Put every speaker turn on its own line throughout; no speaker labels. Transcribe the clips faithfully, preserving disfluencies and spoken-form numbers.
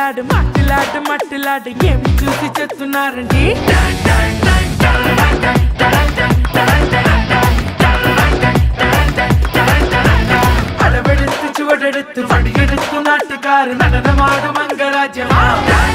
మట్టిలాడు మట్టిలాడు మట్టిలాడు ఏమి చూసి చెప్తున్నారండి అడవెడుతు చువడెడుతు పడిగెడుతు నాటుగారు നടനമാడు మంగరాజ్యమా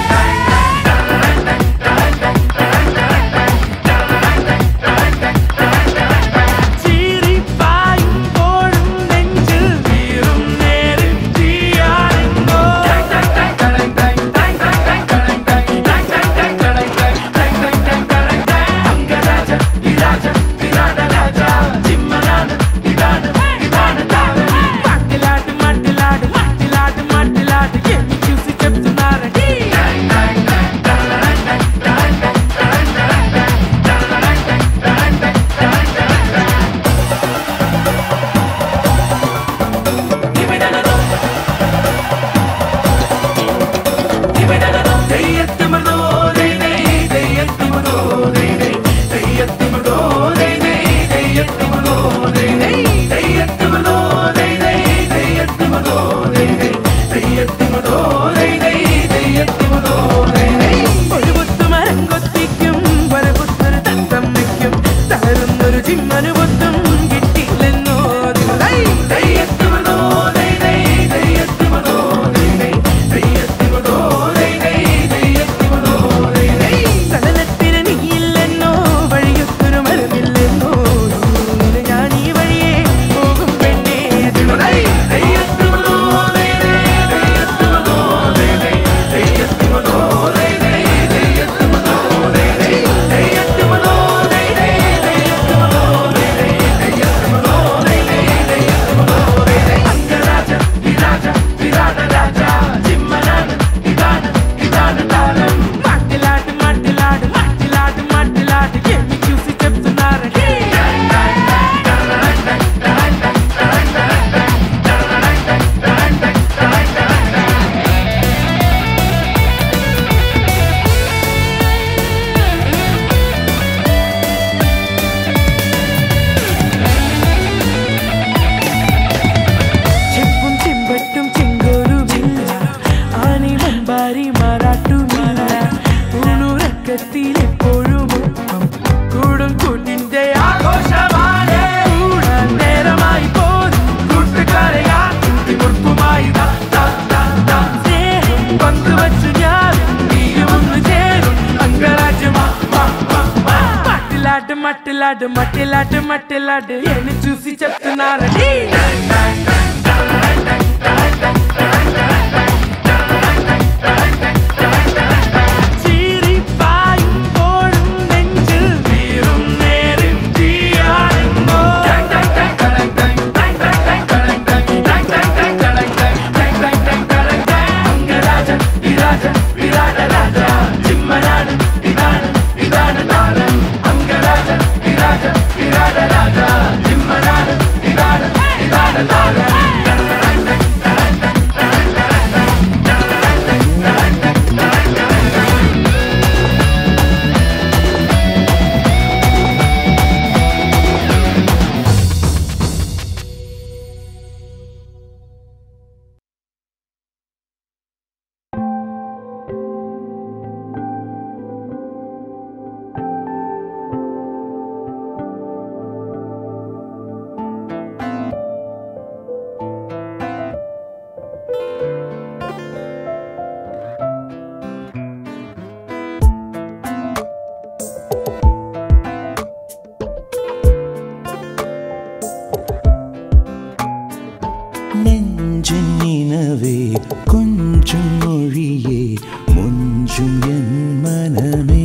మట్టిలాడు మట్టిలాడు మట్టిలాడు ఏమి చూసి చెప్తున్నారండి
നെഞ്ചിനവേ കൊഞ്ചും മൊഴിയേ മുഞ്ചും എൻ മനമേ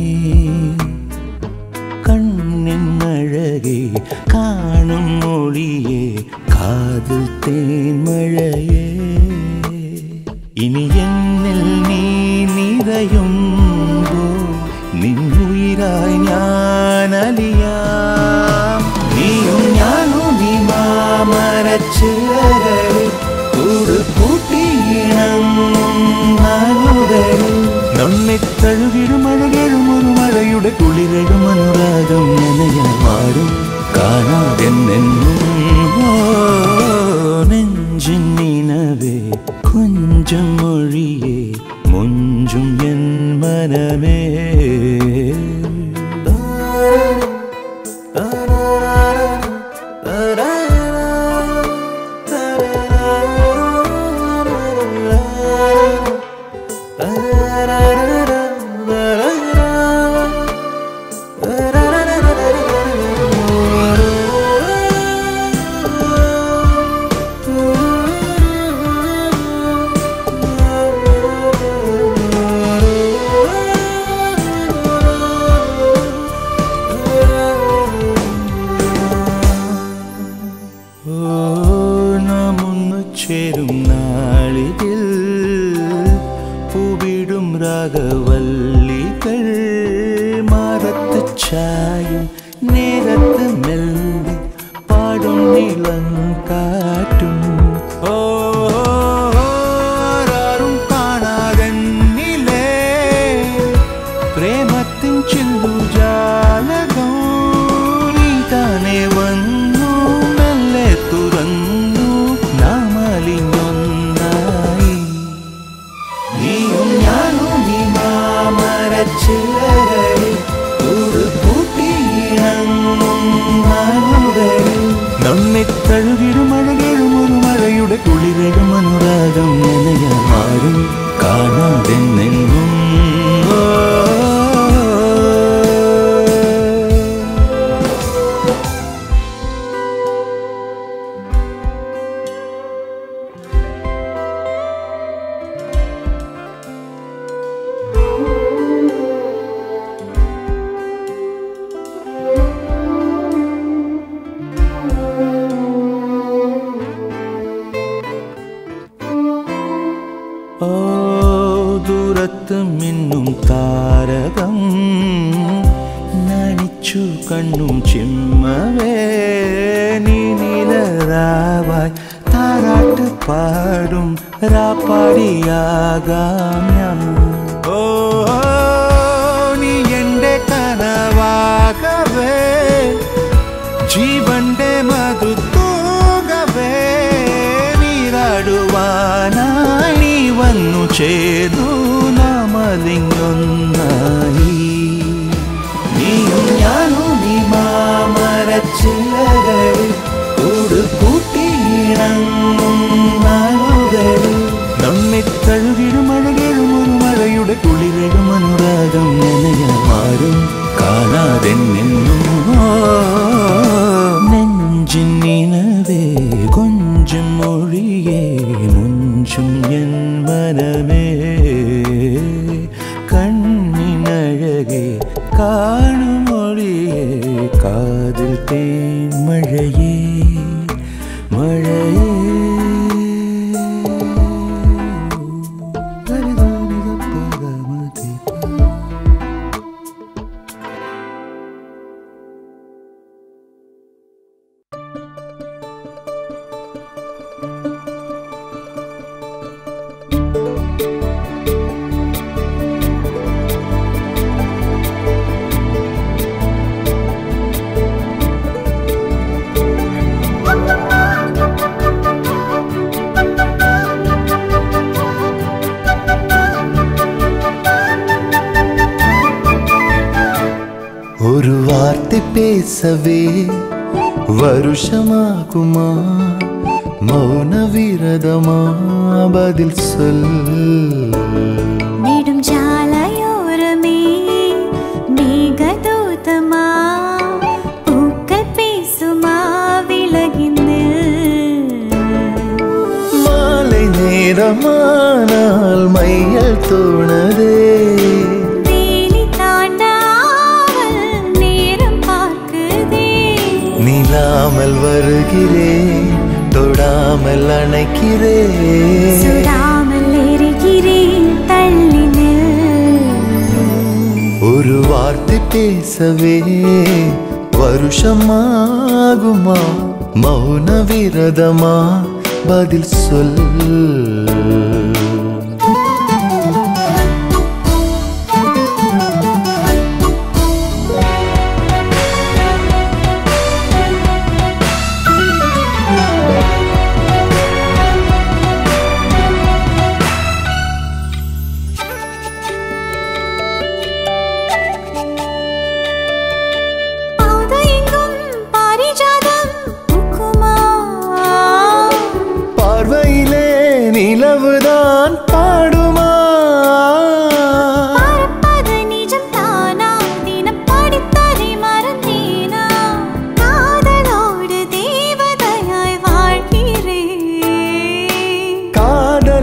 കണ്ണിനഴകേ കാണും മൊഴിയേ കാതിൽ തേൻമഴയേ ഇനി എന്നിൽ നീ നിറയുമ്പോൾ നിന്നുയിരായി ഞാൻ അലിയാം നീയും ഞാനും നീ മാമരച്ചില്ലകളിൽ കൂട് കൂട്ടിയിണങ്ങും നാളുകളിൽ നമ്മെ തഴുകിടും അഴകഴും ഒരു മഴയുടെ കുളിരഴും അനുരാഗം നനയാൻ പാടും കാണാതെ നെഞ്ചിൻ നിനവേ കൊഞ്ചം മൊഴിയേ മുഞ്ചും എൻ മനമേ രാഗവല്ലികൾ മരത്ത് ചായും നേരത്ത് മെല്ലെ പാടും നിലം കാറ്റും ഓരാരും കാണാതെന്നിലേ പ്രേമത്തിൻ ചില്ലുജാലകം നീ താനെ വന്നു മെല്ലെ തുറന്നു നാമലിഞ്ഞൊന്നായി നീയും ഞാനും ചില്ലകളിൽ നമ്മെ തഴുകിടും അഴകേഴും ഒരു മഴയുടെ കുളിരഴും അനുരാഗം നനയാരും കാണാതെ നിന്നും ദൂരത്ത് മിന്നും താരകം നനിച്ചു കണ്ണും ചിമ്മവേ നീ നീലരാവായി താരാട്ട് പാടും രാപ്പാടിയാകാം ഞാൻ ഓ നീ എൻ്റെ കനവാകവേ ജീവന്റെ മധു തൂകവേ നീരാടുവാനായി നീ വന്നു ചേർന്നു നാമലിങ്ങൊന്നായി നീയും ഞാനും നീ മാമരച്ചില്ലകളിൽ കൂട് കൂട്ടിയിണങ്ങും നാളുകളിൽ നമ്മെ തഴുകിടും അഴകേഴും ഒരു മഴയുടെ കുളിരഴും അനുരാഗം നനയാരും കാണാതെ നിന്നും നെഞ്ചിൻ നിനവേ കൊഞ്ചം മൊഴിയേ മുഞ്ചും എൻ മനമേ കണ്ണിനഴകേ കാണും മൊഴിയേ കാതിൽ തേൻ മഴയേ മഴയേ ஒரு வார்த்தை பேசவே வருஷமாகுமா மௌன விரதமா பதில் சொல்
நீடும் ஜாலையோரமே மேகதூதமா பூக்கள் பேசுமா விலகினில்
மாலை நேரமானால் மையல் தோணதே நிலாமல் வருகிறேன் தொடாமல் அணைக்கிறேன்
சுடாமல் எரிகிறேன் தள்ளினில்
ஒரு வார்த்தை பேசவே வருஷமாகுமா மௌன விரதமா பதில் சொல்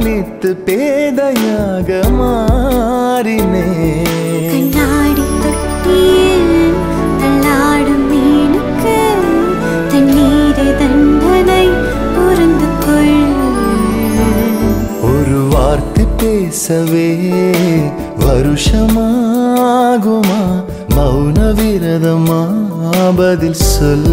படித்து பேதையாக மாறினே
கண்ணாடி தொட்டியில் தள்ளாடும் மீனுக்கு தண்ணீரை தண்டனை புரிந்து கொள்
ஒரு வார்த்தை பேசவே வருஷமாகுமா மௌன விரதமா பதில் சொல்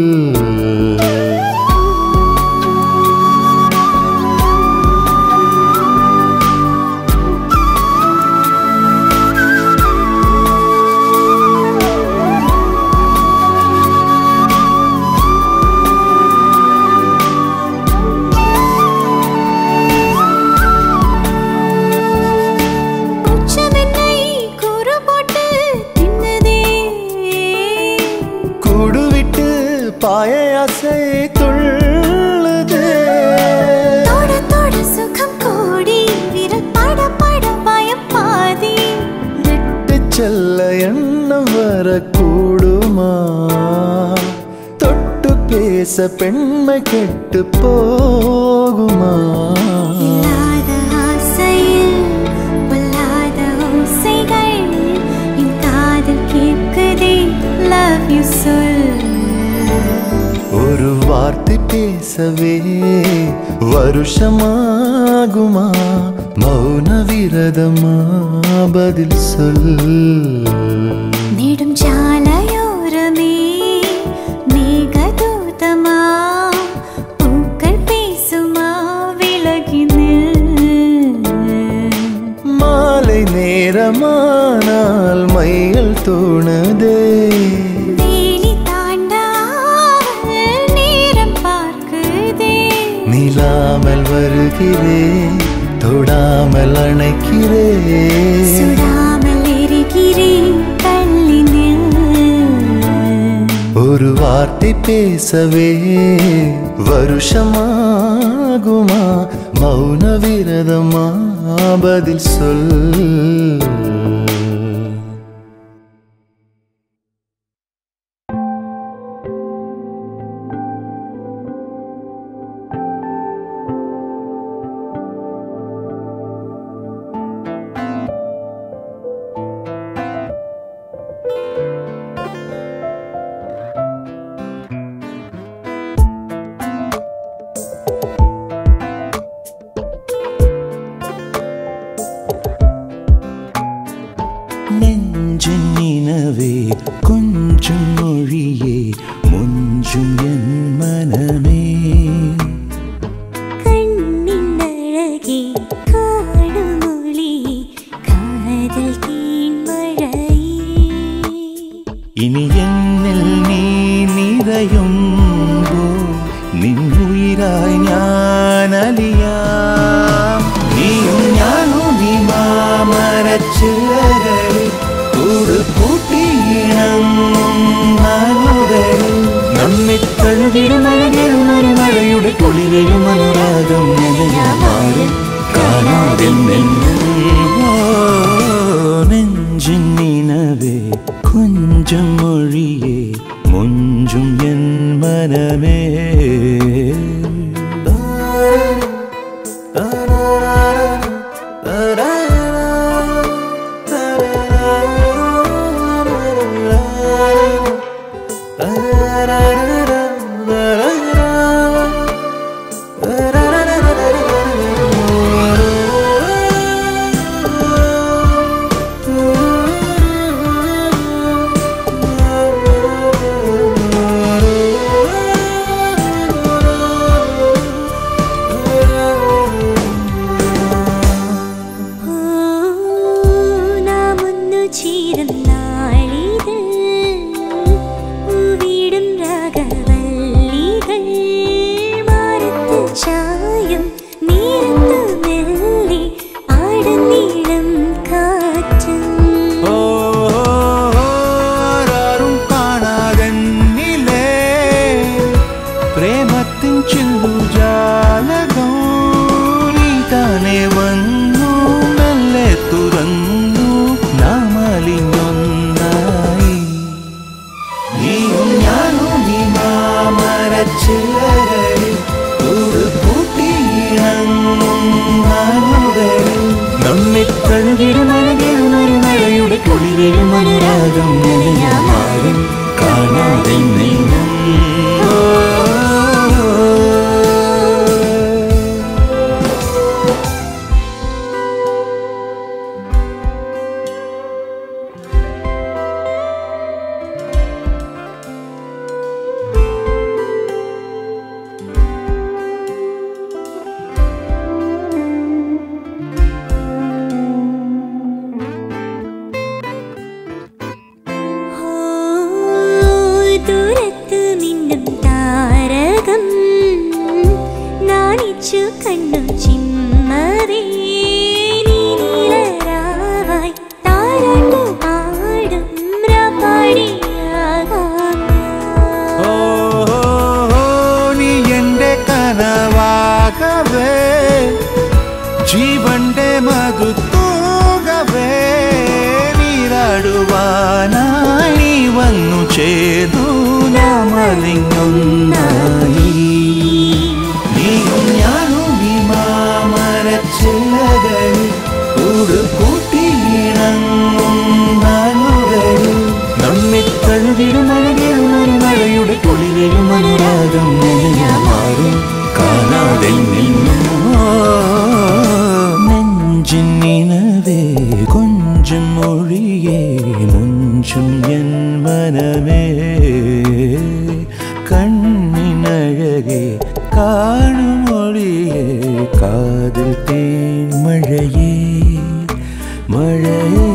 பாயாசை துள்ளுதே
தோட தோட சுகம் கோடி விரல் பட பட பயம் பாதி
விட்டு செல்ல எண்ணம் வரக்கூடுமா தொட்டு பேச பெண்மை கெட்டு போகுமா
இல்லாத ஆசையில் பொல்லாத ஓசைகள் என் காதில் கேட்குதே love you சொல்
ஒரு வார்த்தை பேசவே வருஷமாகுமா மௌன விரதமா பதில் சொல்
நெடும் சாலையோரமே மேகதூதமா பூக்கள் பேசுமா விலகி நில்
மாலை நேரமானால் மையல் தோணுதே நிலாமல் வருகிறேன் தொடாமல் அணைக்கிறேன்
சுடாமல் எரிகிறேன் தள்ளி நில்
ஒரு வார்த்தை பேசவே வருஷமாகுமா மௌன விரதமா பதில் சொல்
நெஞ்சின் நினவே கொஞ்சம் மொழியே முஞ்சும் என் மனமே
கண்ணின் அழகே காணும் ஒளி காதல் தேன்மழையே
இனி என்னில் நீ நிறையும் நின் உயிராய் ஞானலியாம் நீயும் ஞானும் நீ மாமரச்சில்லகளே கூடு கூட்டி இணங்கும் நானுடல் நம்மை தழுவிடும் அழகிலும் ஒரு மழையுடைய குளிரையும் அனுராகம் நிலையாறு காணாதில் நெஞ்சின் நினவே கொஞ்சம் மொழியே முஞ்சும் என் மனமே ചില്ലകളിൽ ഒരു കൂട്ടിയിണങ്ങും അനുരാഗം നിലയാമാരും കാണാതെ നീങ്ങും ജീവന്റെ മധുത്തൂകവേ നീരാടുവാനായി വന്നു ചേതു നാമലിങ്ങൊന്നായി നീയും ഞാനും ഈ മാമരച്ചില്ലകളിൽ കൂട് കൂട്ടിയിണങ്ങും നാളുകളിൽ നമ്മെ തഴുകിടും അഴകിടും ഒരു മഴയുടെ കുളിരലും അനുരാഗം നിലയാമാറും കാണാതെ നിന്നോ നെഞ്ചിനിനവേ കൊഞ്ചും മൊഴിയേ മുഞ്ചും എൻ മനമേ കണ്ണിനഴകേ കാണുമൊഴിയേ കാതിൽ തേൻ മഴയേ മഴയേ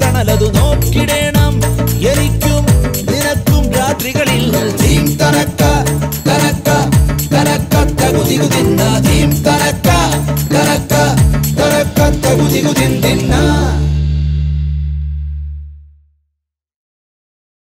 നോക്കിടേണം എനിക്കും നിനക്കും രാത്രികളിൽ